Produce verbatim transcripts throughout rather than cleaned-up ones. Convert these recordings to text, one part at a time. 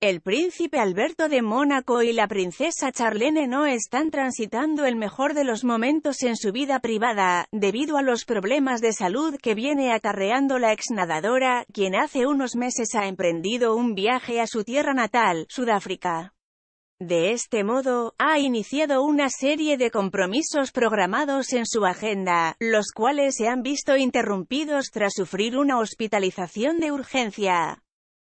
El príncipe Alberto de Mónaco y la princesa Charlene no están transitando el mejor de los momentos en su vida privada, debido a los problemas de salud que viene acarreando la exnadadora, quien hace unos meses ha emprendido un viaje a su tierra natal, Sudáfrica. De este modo, ha iniciado una serie de compromisos programados en su agenda, los cuales se han visto interrumpidos tras sufrir una hospitalización de urgencia.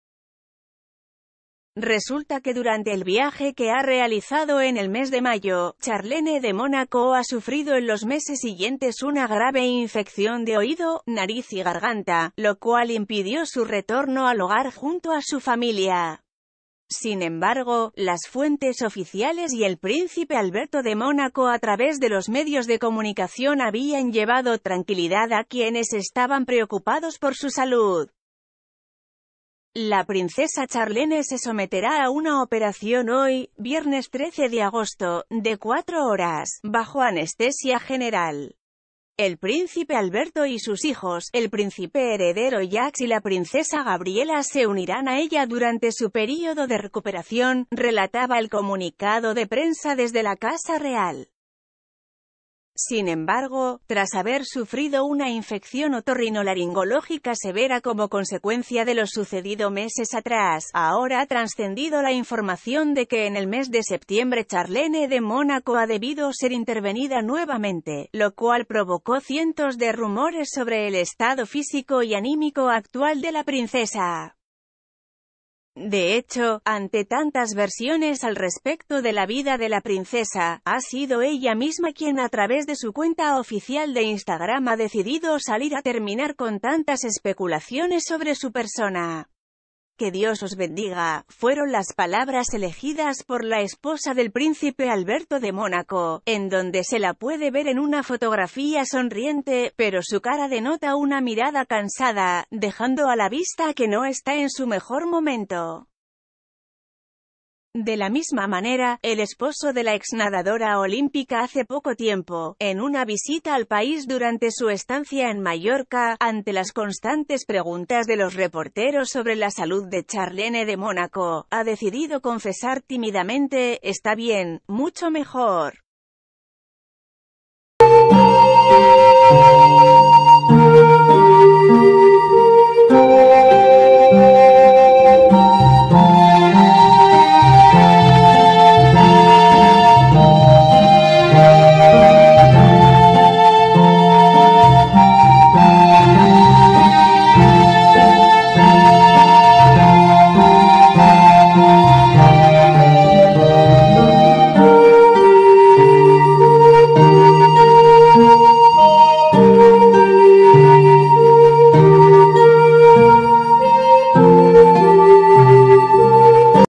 Resulta que durante el viaje que ha realizado en el mes de mayo, Charlene de Mónaco ha sufrido en los meses siguientes una grave infección de oído, nariz y garganta, lo cual impidió su retorno al hogar junto a su familia. Sin embargo, las fuentes oficiales y el príncipe Alberto de Mónaco a través de los medios de comunicación habían llevado tranquilidad a quienes estaban preocupados por su salud. La princesa Charlene se someterá a una operación hoy, viernes trece de agosto, de cuatro horas, bajo anestesia general. El príncipe Alberto y sus hijos, el príncipe heredero Jacques y la princesa Gabriela se unirán a ella durante su período de recuperación, relataba el comunicado de prensa desde la Casa Real. Sin embargo, tras haber sufrido una infección otorrinolaringológica severa como consecuencia de lo sucedido meses atrás, ahora ha trascendido la información de que en el mes de septiembre Charlene de Mónaco ha debido ser intervenida nuevamente, lo cual provocó cientos de rumores sobre el estado físico y anímico actual de la princesa. De hecho, ante tantas versiones al respecto de la vida de la princesa, ha sido ella misma quien a través de su cuenta oficial de Instagram ha decidido salir a terminar con tantas especulaciones sobre su persona. Que Dios os bendiga, fueron las palabras elegidas por la esposa del príncipe Alberto de Mónaco, en donde se la puede ver en una fotografía sonriente, pero su cara denota una mirada cansada, dejando a la vista que no está en su mejor momento. De la misma manera, el esposo de la exnadadora olímpica hace poco tiempo, en una visita al país durante su estancia en Mallorca, ante las constantes preguntas de los reporteros sobre la salud de Charlene de Mónaco, ha decidido confesar tímidamente: está bien, mucho mejor.